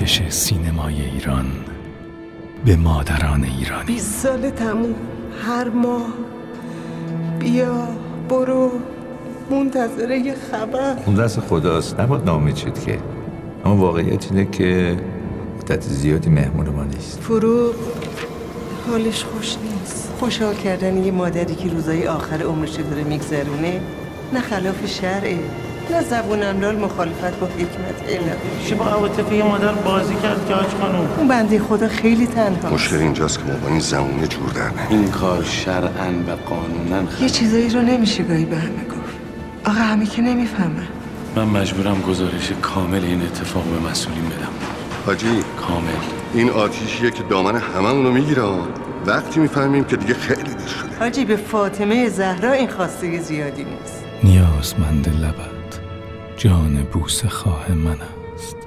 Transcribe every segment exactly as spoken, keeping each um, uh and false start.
پیشکش سینمای ایران به مادران ایرانی. بیست سال تموم، هر ماه بیا برو، منتظره یه خبر. اون دست خداست، نباید ناامید شد که. اما واقعیت اینه که مدت زیادی مهمون ما نیست. فروغ حالش خوش نیست. خوشحال کردن یه مادری که روزای آخر عمرش داره میگذرونه نه خلاف شرعه نه زبون املال مخالفت با حکمت علم. چه با عواطف یه مادر بازی کرد که حاج خانوم؟ اون بنده خدا خیلی تنهاست. مشکل اینجاست که ما با این زمونه جور در نمیاد. این کار شرعاً و قانوناً یه چیزایی رو نمیشه گاهی به همه گفت. آقا همه که نمیفهمن. من مجبورم گزارش کامل این اتفاق به مسئولین بدم. حاجی کامل. این آتیشیه که دامن هممونو میگیره. وقتی میفهمیم که دیگه خیلی دیر شده. حاجی به فاطمه زهرا این خواسته زیادی نیست. نیازمند لبت جان بوسه خواه من است.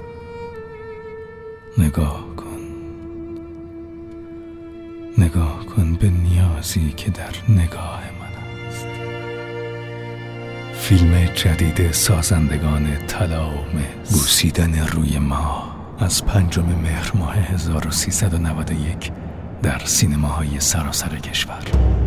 نگاه کن، نگاه کن به نیازی که در نگاه من است. فیلم جدید سازندگان طلا و مس، بوسیدن روی ماه، از پنجم مهر ماه هزار و سیصد و نود و یک در سینماهای سراسر کشور.